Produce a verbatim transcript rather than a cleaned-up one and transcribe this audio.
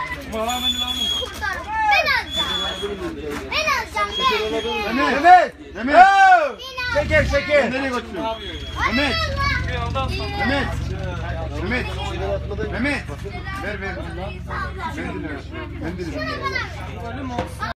Kurtar. Ben alacağım. Ben alacağım. Ben. Mehmet! Mehmet! Şeker şeker! Nereye götürüyorsun? Mehmet! Mehmet! Mehmet! Mehmet! Ver ver. Mendil ver. Mendil ver.